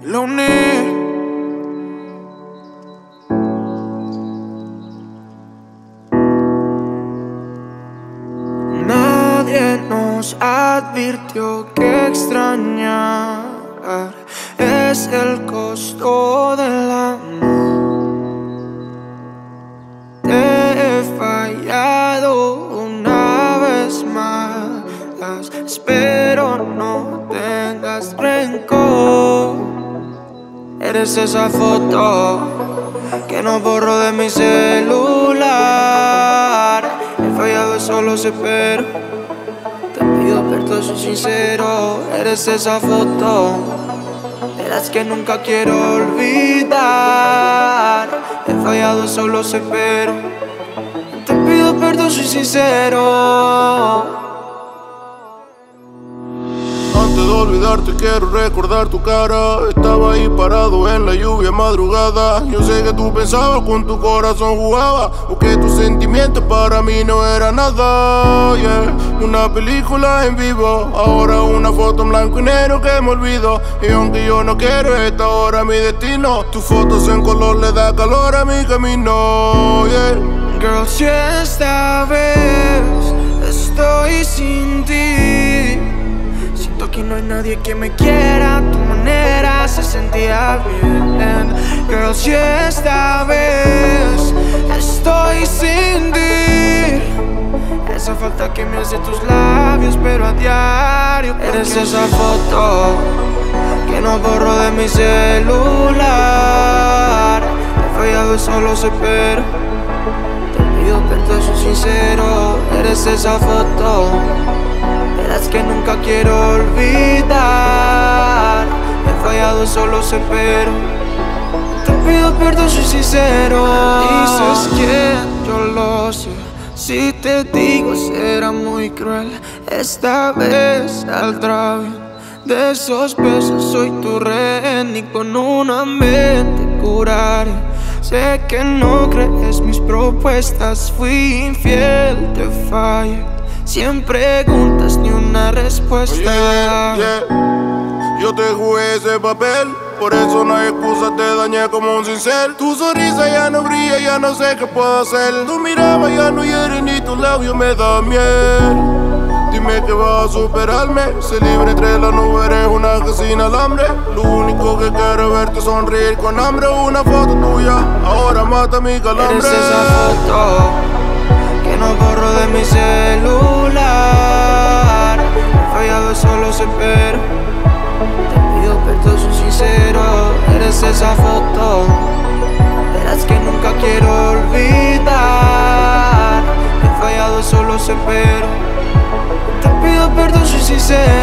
Lonely. Nadie nos advirtió que extrañar es el costo del amor. Te he fallado una vez más, espero no tengas rencor. Eres esa foto que no borro de mi celular. He fallado, eso lo sé, pero te pido perdón, soy sincero. Eres esa foto de las que nunca quiero olvidar. He fallado, eso lo sé, pero te pido perdón, soy sincero. Antes de olvidarte quiero recordar tu cara. Estaba ahí parado en la lluvia madrugada. Yo sé que tú pensabas, con tu corazón jugaba, o que tus sentimientos para mí no era nada, yeah. Una película en vivo, ahora una foto en blanco y negro que me olvido. Y aunque yo no quiero, esta hora mi destino. Tus fotos en color le da calor a mi camino, yeah. Girl, si esta vez estoy sin ti, siento que no hay nadie que me quiera. Tu manera se sentía bien. Girl, si esta vez estoy sin ti, esa falta que me hace tus labios, pero a diario. Eres esa foto que no borro de mi celular. He fallado, eso lo sé, pero te pido perdón, soy sincero. Eres esa foto de las que nunca quiero olvidar. He fallado, eso lo sé, pero te pido perdón, soy sincero. Dices que yo lo sé, si te digo será muy cruel. Esta vez saldrá bien. De esos besos soy tu rehén y con una mente curaré. Sé que no crees mis propuestas, fui infiel, te fallé. 100 preguntas, ni una respuesta. Yeah, yeah. Yo te jugué ese papel, por eso no hay excusa, te dañé como un cincel. Tu sonrisa ya no brilla, ya no sé qué puedo hacer. Tu mirada ya no hiere, ni tus labios me dan miel. Dime que vas a superarme, sé libre entre las nubes, eres una que sin alambre. Lo único que quiero es verte sonreír con hambre. Una foto tuya, ahora mata mi calambre. Eres esa foto que no borro de mi celular. He fallado, eso lo sé, pero te pido perdón, soy sincero. Eres esa foto de las que nunca quiero olvidar. He fallado, eso lo sé, pero te pido perdón, soy sincero.